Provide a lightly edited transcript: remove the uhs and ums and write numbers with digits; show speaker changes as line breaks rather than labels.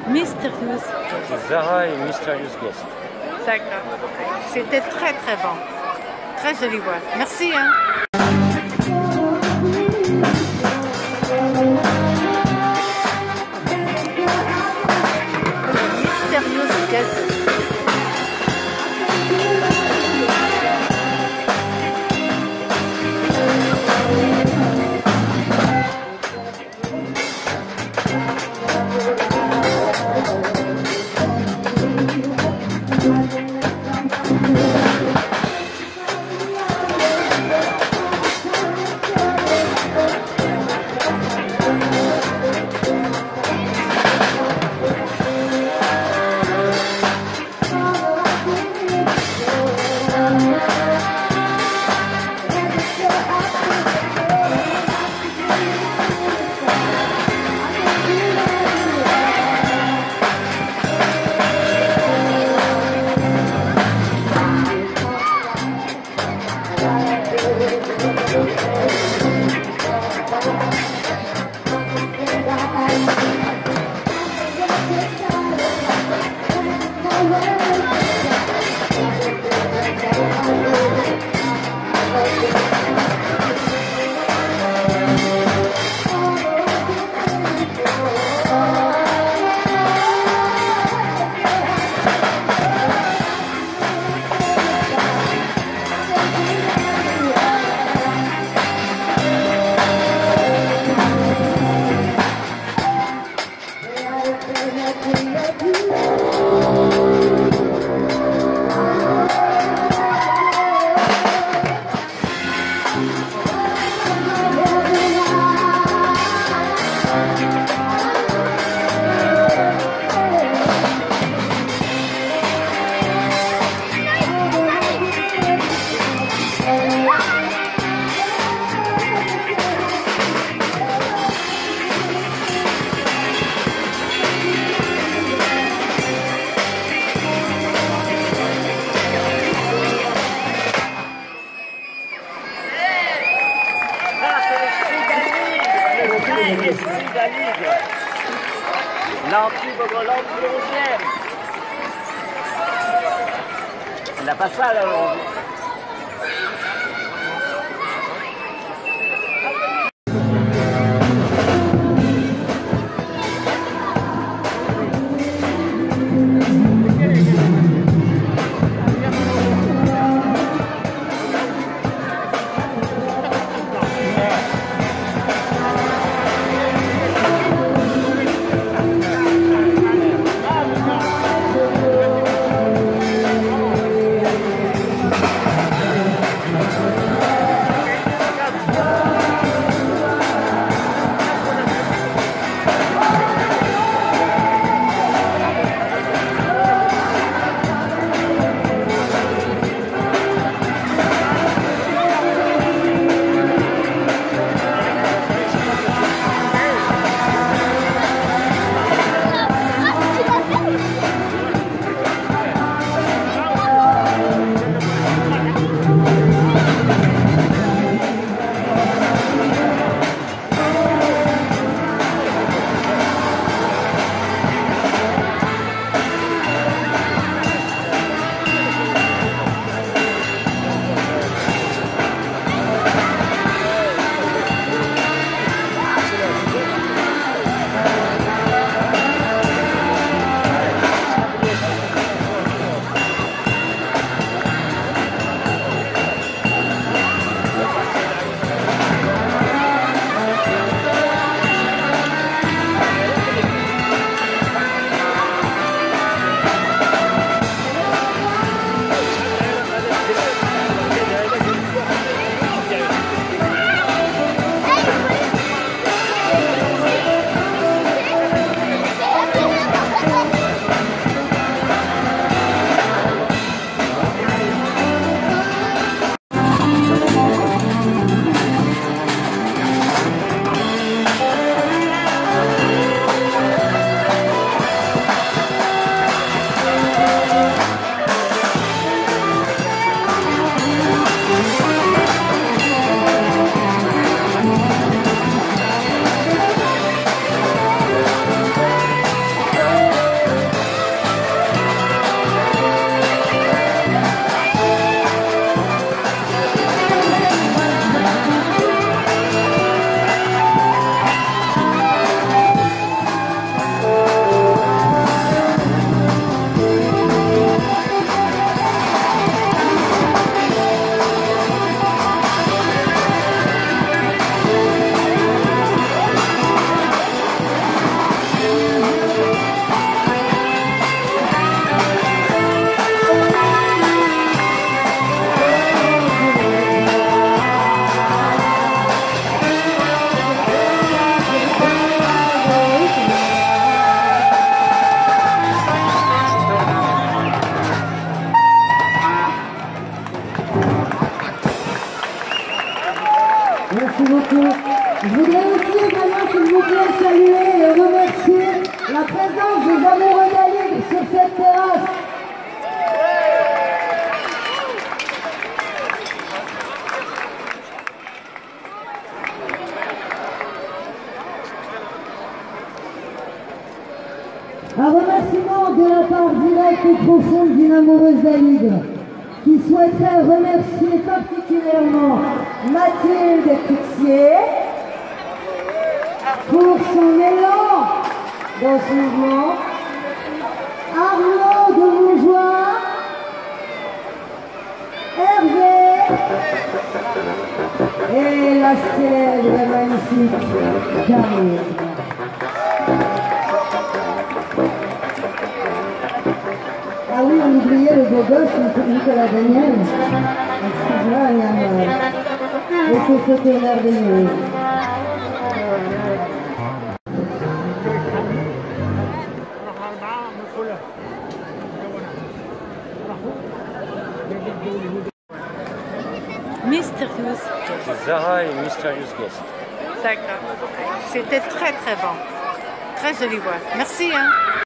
Mysterious.
Zara et Mysterious Guest.
D'accord. C'était très très bon. Très jolie voix. Merci. Hein. Mysterious Guest.
L'anti-Bogolande-Péruvienne. Elle n'a pas ça là aujourd'hui.
beaucoup. Je voudrais aussi également, s'il vous plaît, saluer et remercier la présence des amoureux d'Aligre sur cette terrasse. Un remerciement de la part directe et profonde d'une amoureuse d'Aligre qui souhaiterait remercier particulièrement Mathilde Tixier pour son élan dans ce mouvement, Arnaud de Montjoie, Hervé et la célèbre et magnifique Camille. Ah oui, on oubliait le beau gosse, Nicolas Daniel. Excuse-moi, Yann. Et c'est ce qui est merveilleux.
Mysterious.
Zara et Mysterious Guest.
D'accord. C'était très très bon. Très jolie voix. Merci. Hein.